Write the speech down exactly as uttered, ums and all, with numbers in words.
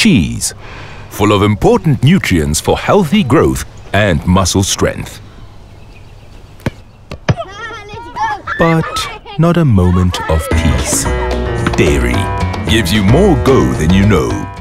Cheese, full of important nutrients for healthy growth and muscle strength. But not a moment of peace. Dairy gives you more go than you know.